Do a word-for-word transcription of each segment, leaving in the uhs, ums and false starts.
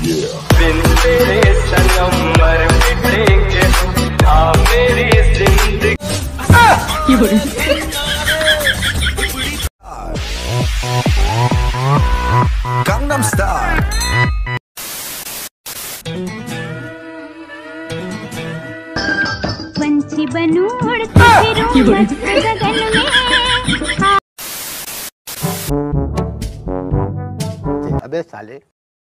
बिन तेरे सनम मर मिटेंगे हाँ मेरी जिंदगी। Gangnam Style। पंछी बनूं उड़ती फिरूं मस्त गगन में। अबे साले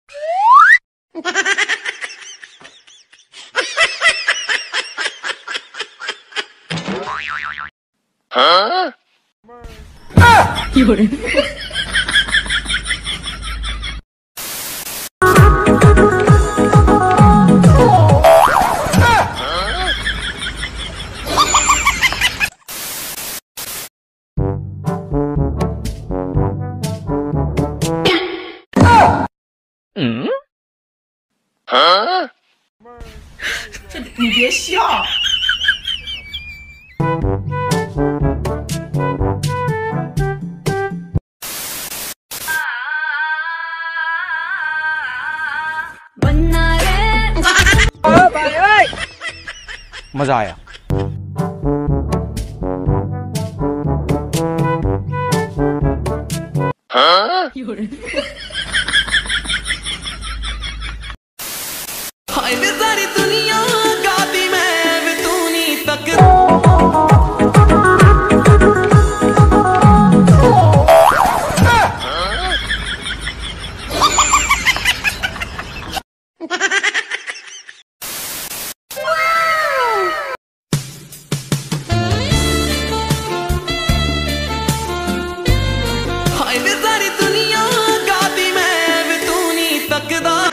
हाँ? हाँ? 你别笑。 मजा आया। हाँ? हाय वे सारी दुनिया गाती मैं वे तू नहीं तक। हाय वे सारी दुनिया गाती मैं वे तू नहीं तकदा।